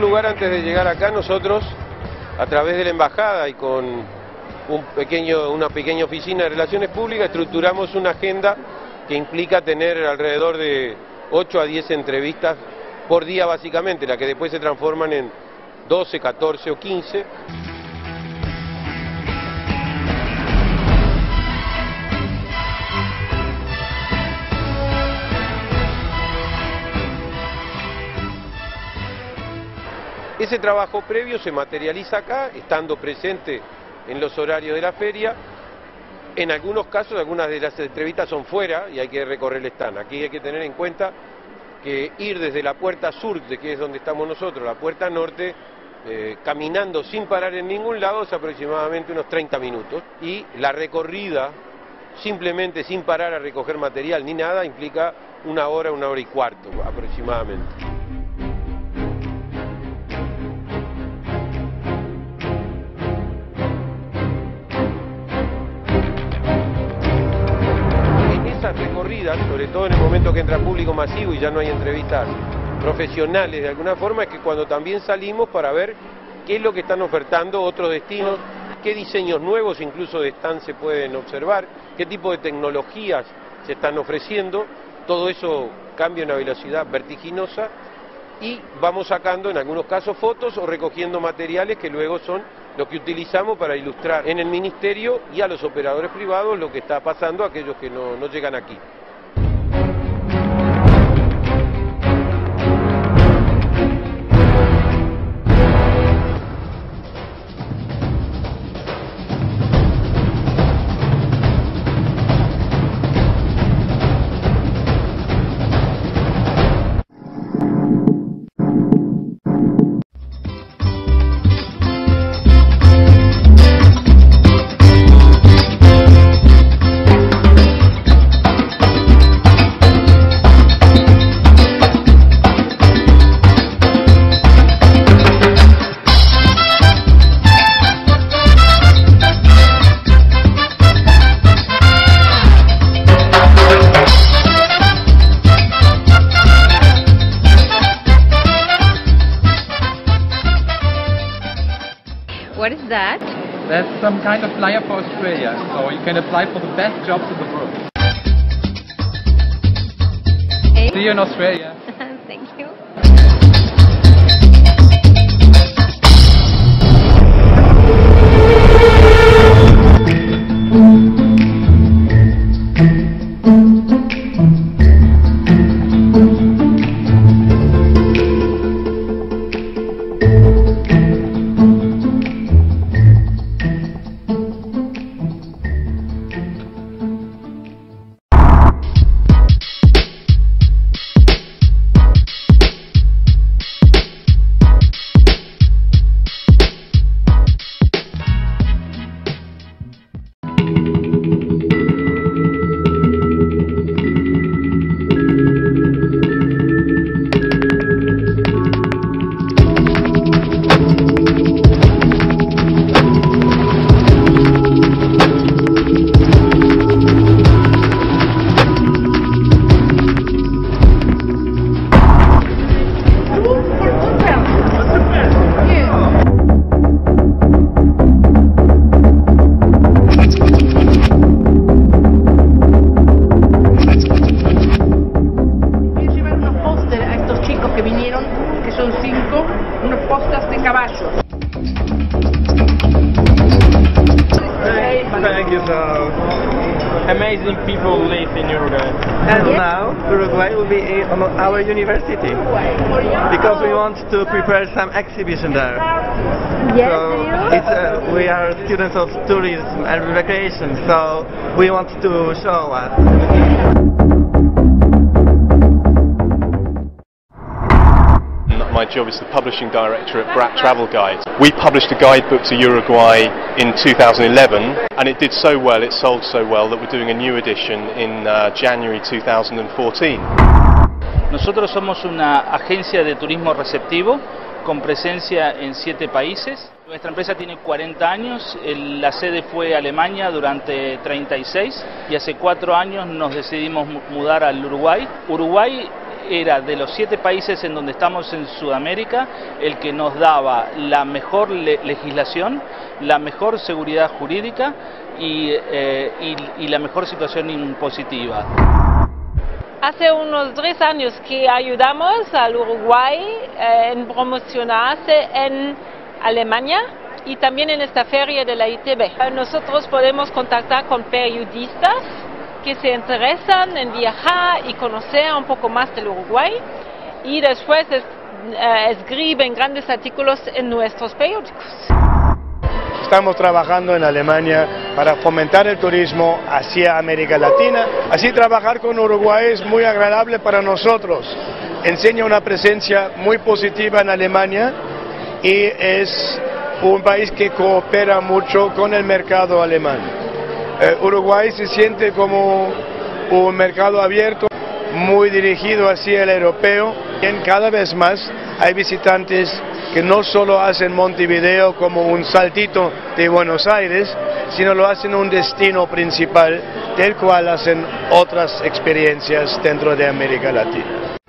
lugar, antes de llegar acá, nosotros, a través de la embajada y con una pequeña oficina de relaciones públicas, estructuramos una agenda que implica tener alrededor de 8 a 10 entrevistas por día básicamente, las que después se transforman en 12, 14 o 15. Ese trabajo previo se materializa acá, estando presente en los horarios de la feria. En algunos casos, algunas de las entrevistas son fuera y hay que recorrer el stand. Aquí hay que tener en cuenta que ir desde la puerta sur, que es donde estamos nosotros, la puerta norte, caminando sin parar en ningún lado, es aproximadamente unos 30 minutos. Y la recorrida, simplemente sin parar a recoger material ni nada, implica una hora y cuarto aproximadamente. Recorridas, sobre todo en el momento que entra público masivo y ya no hay entrevistas profesionales de alguna forma, es que cuando también salimos para ver qué es lo que están ofertando otros destinos, qué diseños nuevos incluso de stand se pueden observar, qué tipo de tecnologías se están ofreciendo. Todo eso cambia a una velocidad vertiginosa y vamos sacando en algunos casos fotos o recogiendo materiales que luego son lo que utilizamos para ilustrar en el ministerio y a los operadores privados lo que está pasando a aquellos que no llegan aquí. What is that? That's some kind of flyer for Australia, so you can apply for the best jobs in the world. Hey. See you in Australia. Thank you. Que son 5, unos postas de caballos. Thank you. So amazing people live in Uruguay. And now Uruguay will be on our university because we want to prepare some exhibition there. Yes, So we are students of tourism and recreation, so we want to show us. My job is the publishing director at Brat Travel Guides. We published a guidebook to Uruguay in 2011 and it did so well, it sold so well that we're doing a new edition in January 2014. Nosotros somos una agencia de turismo receptivo con presencia en 7 países. Nuestra empresa tiene 40 años, la sede fue Alemania durante 36 y hace 4 años nos decidimos mudar al Uruguay. Uruguay era de los 7 países en donde estamos en Sudamérica el que nos daba la mejor legislación, la mejor seguridad jurídica y la mejor situación impositiva. Hace unos 3 años que ayudamos al Uruguay en promocionarse en Alemania y también en esta feria de la ITB. Nosotros podemos contactar con periodistas que se interesan en viajar y conocer un poco más del Uruguay y después escriben grandes artículos en nuestros periódicos. Estamos trabajando en Alemania para fomentar el turismo hacia América Latina. Así trabajar con Uruguay es muy agradable para nosotros. Enseña una presencia muy positiva en Alemania y es un país que coopera mucho con el mercado alemán. Uruguay se siente como un mercado abierto, muy dirigido hacia el europeo. Y cada vez más hay visitantes que no solo hacen Montevideo como un saltito de Buenos Aires, sino lo hacen un destino principal del cual hacen otras experiencias dentro de América Latina.